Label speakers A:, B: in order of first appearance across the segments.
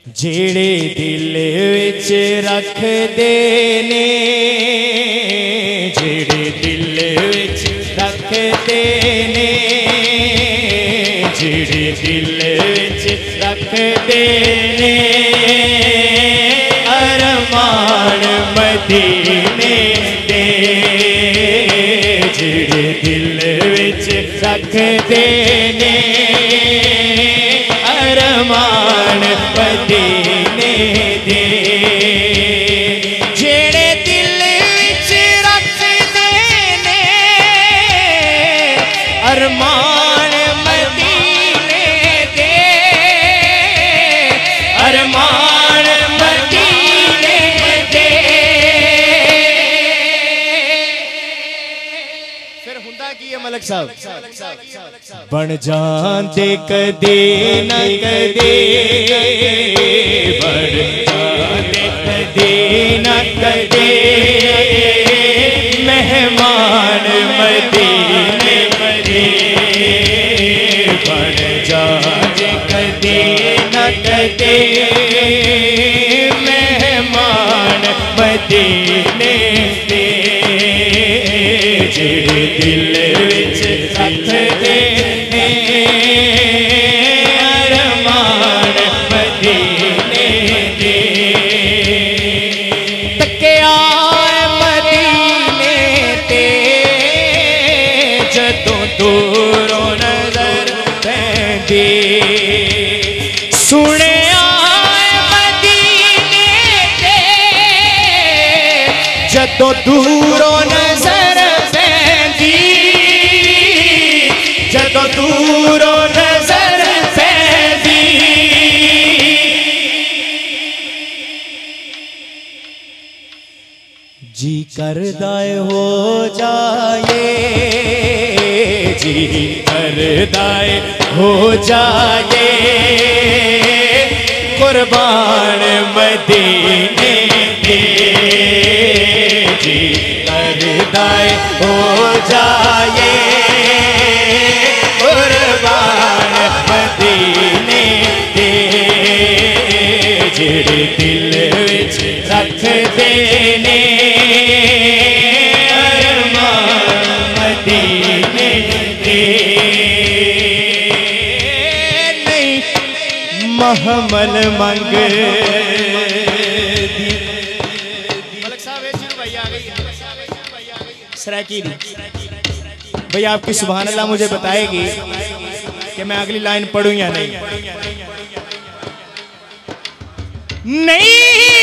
A: जेड़े दिल विच रखदे ने, जेड़े दिल विच रखदे ने, जेड़े दिल विच रखदे ने, अरमान मदीने दे, जेड़े दिल विच रखदे ने, अरमान मदीने दे, जेड़े दिल विच रखदे ने, अरमान मदीने दे, अरमान मदीने दे। फिर हुंदा की है मलक साहब, बन जाते कदे न कदे, बन जाते कदे न कदे, मेहमान मदीने दे, बन जाते कदे न कदे, मेहमान मदीने दे, जेड़े दिल विच रखदे ने, अरमान मदीने दे, तकिया मदीने ते जदों दूरों नजर पैंदी, सुनिया मदीने ते जदों दूरों नजर पैंदी, जदों दूरों नजर पैंदी, जी करदाए हो जाए, जी करदाए हो जाए, कुर्बान मदीने दे, जी करदाए हो जाए, कुर्बान मदीने दे, जेड़े दिल विच रखदे ने, अरमान मदीने दे, नहीं महमल मंग सराकी भाई आपकी सुभान अल्लाह मुझे बताएगी कि मैं अगली लाइन पढ़ूं या नहीं। नहीं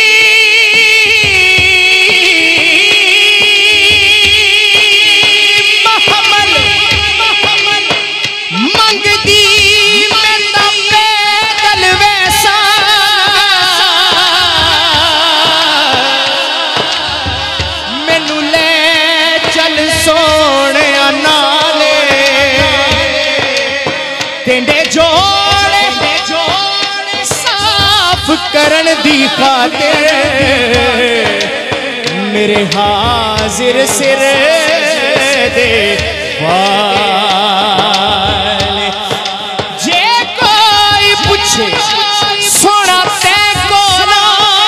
A: महमल मंगदी मैं पैदल वैसा, मैनू ले चल सोने नाले, तेंदे जोड़े साफ करन दी खातिर, मेरे हाजिर सिर दे वाले, जे कोई पूछे सोना ते कोला,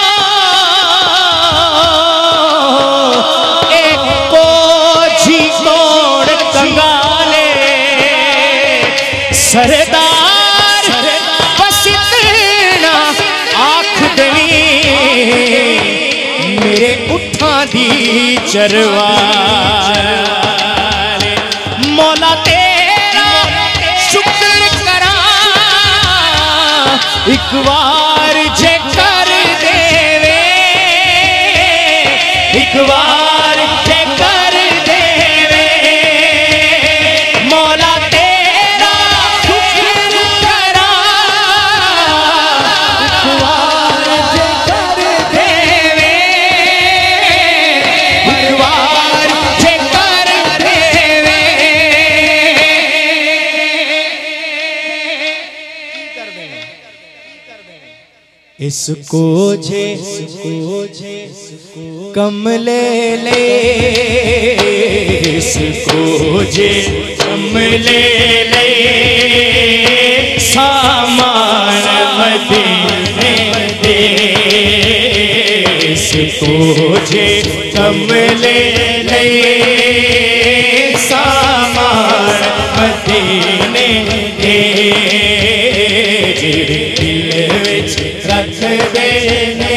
A: एक को जी कोड़ कंगाले, सरदार बस इतना आख दवी, मेरे उठा दी चरवाले, मौला तेरा शुक्र करा, एक बार जे कर देवे, एक बार जे कर देवे, मौला तेरा शुक्र करा, एक बार जे कर देवे, एक बार जे कर देवे, इसको जे कमले ले, इसको जे कमले ले, सामान मदीने तुझे कमले सामान मदीने दे दिल विच रख देने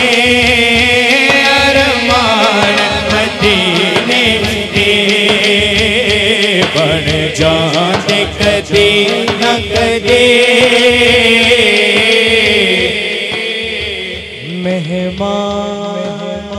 A: अरमान मदीने दे बन जाते कदे न कदे मेहमान।